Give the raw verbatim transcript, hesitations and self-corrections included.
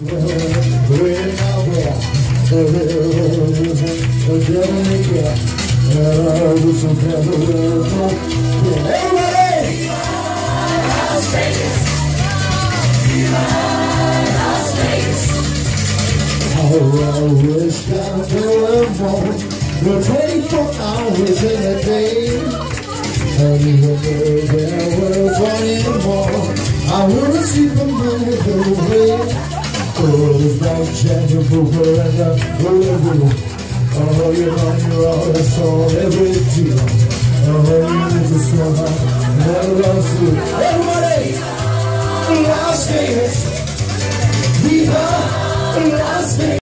Waiting out there, the river, the Jamaica, and I was so clever. Everybody! Las Vegas! Las Vegas! Oh, I wish I could more. We're twenty-four hours in a day, and even though there were twenty more, I wanna see the money go away. Oh, it's like Jack and Booker and the River. Oh, you're on your own, that's all every deal. Oh, you need to swim out, never lost you. Everybody! Las Vegas! Viva Las Vegas!